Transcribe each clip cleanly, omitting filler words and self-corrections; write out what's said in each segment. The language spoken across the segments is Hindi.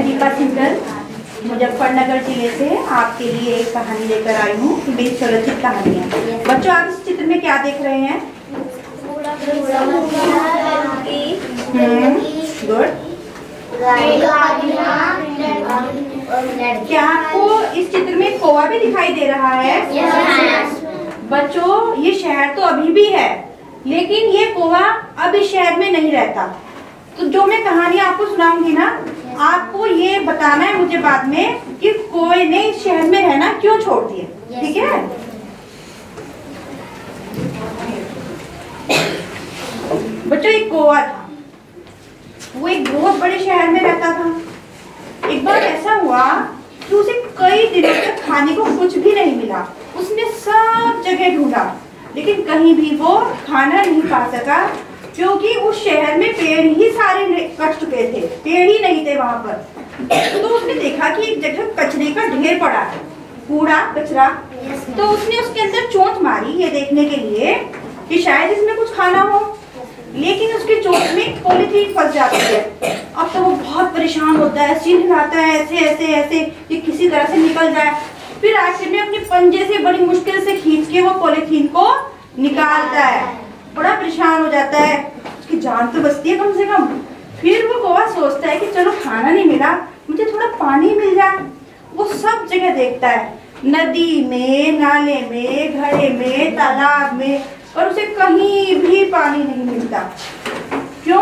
दीपा सिंगल मुजफ्फरनगर जिले से आपके लिए एक कहानी लेकर आई हूँ। मेरी स्वरचित कहानी है। बच्चों, आप इस चित्र में क्या देख रहे हैं? गुड। क्या आपको इस चित्र में कौवा भी दिखाई दे रहा है? बच्चों, ये शहर तो अभी भी है, लेकिन ये कौवा अब इस शहर में नहीं रहता। तो जो मैं कहानी आपको सुनाऊंगी ना, आपको ये बताना है मुझे बाद में कि कोई ने इस शहर में रहना क्यों छोड़ दिया। ठीक है? बच्चों, एक कौवा था। वो एक बहुत बड़े शहर में रहता था। एक बार ऐसा हुआ कि उसे कई दिनों तक खाने को कुछ भी नहीं मिला। उसने सब जगह ढूंढा, लेकिन कहीं भी वो खाना नहीं पा सका, क्योंकि उस शहर में पेड़ ही सारे कट चुके थे, पेड़ ही नहीं थे वहां पर। तो उसने देखा कि एक जगह कचरे का ढेर पड़ा है, कूड़ा कचरा। तो उसने उसके अंदर चोंच मारी ये देखने के लिए कि शायद इसमें कुछ खाना हो, लेकिन उसकी चोंच में पॉलीथीन फंस जाती है। अब तो वो बहुत परेशान होता है, सिर हिलाता है ऐसे ऐसे ऐसे कि किसी तरह से निकल जाए। फिर आखिर में अपने पंजे से बड़ी मुश्किल से खींच के वो पॉलीथीन को निकालता है। बड़ा परेशान हो जाता है, उसकी जान तो बचती है कम से कम। फिर वो कौवा सोचता है कि चलो खाना नहीं मिला, मुझे थोड़ा पानी मिल जाए। वो सब जगह देखता है, नदी में, नाले में, घड़े में, तालाब में, और उसे कहीं भी पानी नहीं मिलता। क्यों?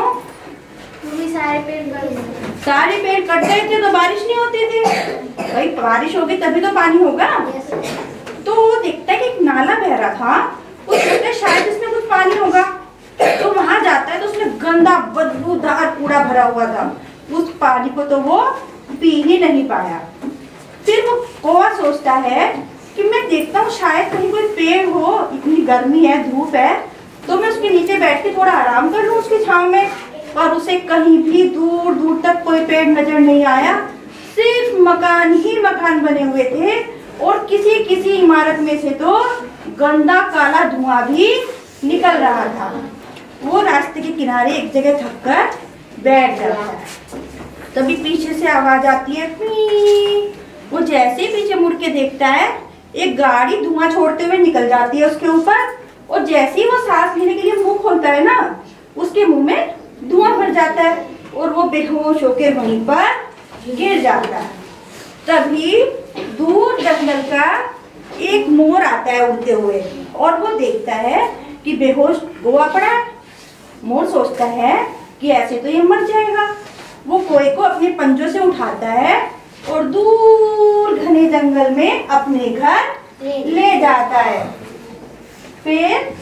सारे पेड़ कट गए थे तो बारिश नहीं होती थी। भाई बारिश होगी तभी तो पानी होगा। तो वो देखता है कि एक नाला बह रहा था, वो सोचता है शायद इसमें कुछ पानी होगा। तो वहां जाता है तो उसमें गंदा बदबूदार कूड़ा भरा हुआ था। उस पानी को तो वो पी ही नहीं पाया। फिर वो कौवा सोचता है कि मैं देखता हूँ शायद कहीं कोई पेड़ हो, इतनी गर्मी है, धूप है, तो मैं उसके नीचे बैठ के थोड़ा आराम कर लूँ उसकी छांव में। और उसे कहीं भी दूर दूर तक कोई पेड़ नजर नहीं आया, सिर्फ मकान ही मकान बने हुए थे, और किसी किसी इमारत में से तो गंदा काला धुआं भी निकल रहा था। वो रास्ते के किनारे एक जगह थककर बैठ जाता है। तभी पीछे से आवाज आती है, वो जैसे ही पीछे मुड़ के देखता है, एक गाड़ी धुआं छोड़ते हुए निकल जाती है उसके ऊपर। और जैसे ही वो सांस लेने के लिए मुंह खोलता है ना, उसके मुंह में धुआं भर जाता है और वो बेहोश होकर वहीं पर गिर जाता है। तभी दूर जंगल का एक मोर आता है उड़ते हुए, और वो देखता है कि बेहोश कौवा पड़ा है। मोर सोचता है कि ऐसे तो ये मर जाएगा। वो कौवे को अपने पंजों से उठाता है और दूर घने जंगल में अपने घर ले जाता है। फिर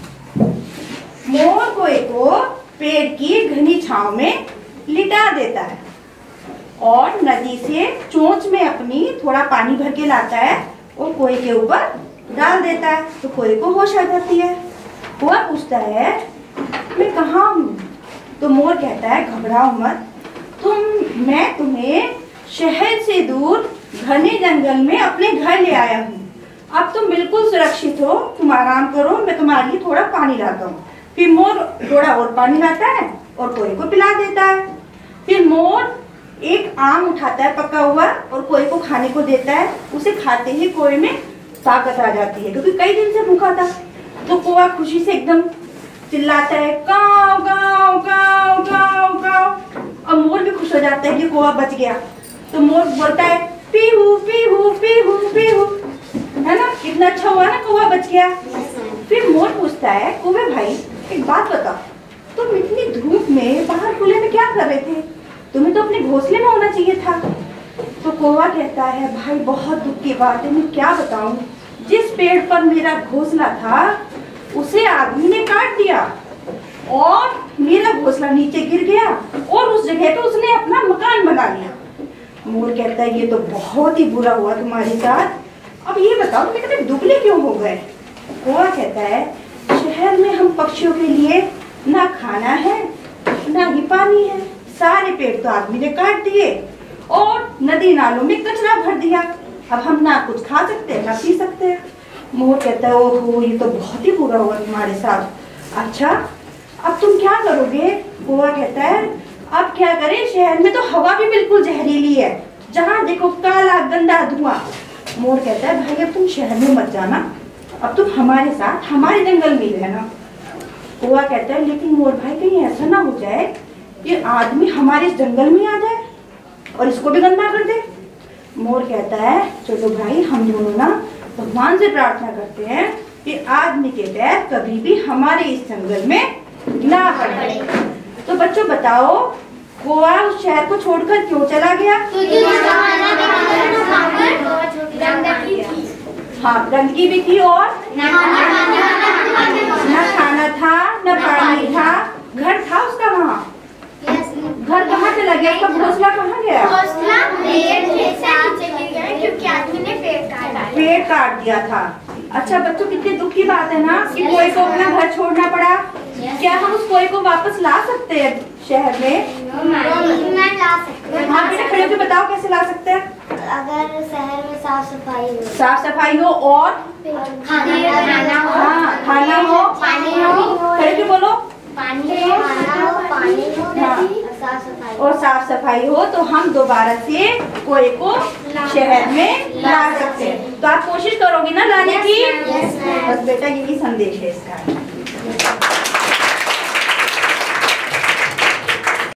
मोर कौवे को पेड़ की घनी छांव में लिटा देता है और नदी से चोंच में अपनी थोड़ा पानी भर के लाता है और कौवे के ऊपर डाल देता है। तो कौवे को होश आ जाती है। कौवा पूछता है, मैं कहाँ हूँ? तो मोर कहता है, घबराओ मत, मैं तुम्हें शहर से दूर घने जंगल में अपने घर ले आया हूँ। अब तुम बिल्कुल सुरक्षित हो, तुम आराम करो, मैं तुम्हारे लिए थोड़ा पानी लाता हूँ। फिर मोर थोड़ा और पानी लाता है और कौवे को पिला देता है। फिर मोर एक आम उठाता है पका हुआ और कौवे को खाने को देता है। उसे खाते ही कौवे में ताकत आ जाती है, क्योंकि कई दिन से भूखा था। तो कौवा खुशी से एकदम चिल्लाता है, काव काव काव काव काव। और मोर भी खुश हो जाता है कि कौवा बच गया। तो मोर बोलता है, पीहू पीहू पीहू पीहू, है ना? कितना अच्छा हुआ ना, कौवा बच गया। फिर मोर पूछता है, कौवे भाई एक बात बताओ, तुम इतनी धूप में बाहर खुले में क्या कर रहे थे? तुम्हें तो अपने घोंसले में होना चाहिए था। तो कौवा कहता है, भाई बहुत दुख की बात है, मैं क्या बताऊं, जिस पेड़ पर मेरा घोंसला था उसे आदमी ने काट दिया और मेरा घोंसला नीचे गिर गया और उस जगह पे उसने अपना मकान बना लिया। मोर कहता है, ये तो बहुत ही बुरा हुआ तुम्हारे साथ। अब ये बताओ तुम इतने दुबले क्यों हो गए? कौवा कहता है, शहर में हम पक्षियों के लिए ना खाना है ना ही पानी है, सारे पेड़ तो आदमी ने काट दिए और नदी नालों में कचरा भर दिया। अब हम ना कुछ खा सकते हैं ना पी सकते हैं। मोर कहता है, ओहो ये तो बहुत ही बुरा हुआ तुम्हारे साथ। अच्छा अब तुम क्या करोगे? कौवा कहता है, अब क्या करें, शहर में तो हवा भी बिल्कुल जहरीली है, जहाँ देखो काला गंदा धुआं। मोर कहता है भाई अब तुम शहर में मत जाना, अब तुम हमारे साथ हमारे जंगल में ही रहना। कौवा कहता है लेकिन मोर भाई कहीं ऐसा ना हो जाए कि आदमी हमारे इस जंगल में आ जाए और इसको भी गंदा कर दे। मोर कहता है चलो भाई हम दोनों ना भगवान से प्रार्थना करते हैं कि आदमी के पैर कभी भी हमारे इस जंगल में ना पड़े। तो बच्चों बताओ कौवा उस शहर को छोड़कर क्यों चला गया? हाँ, गंदगी भी थी और न खाना था न पानी था, घर था उसका वहाँ। घर कहाँ चला गया? उसका घोंसला कहाँ गया? क्योंकि आदमी ने पेड़ काट दिया था। अच्छा बच्चों, कितनी दुख की बात है ना कि कोई को अपना घर छोड़ना पड़ा। क्या हम उस कोई को वापस ला सकते हैं शहर में? मैं ला सकती हूँ। हाँ बेटा, खड़े होकर बताओ कैसे ला सकते हैं? अगर शहर में साफ सफाई हो और खाना हो, हाँ खाना हो, पानी हो, खड़े होकर बोलो पानी हो, हाँ, और साफ सफाई हो तो हम दोबारा से कोई को शहर में ला सकते हैं। तो आप कोशिश करोगे ना लाने की? बस बेटा यही संदेश है इसका।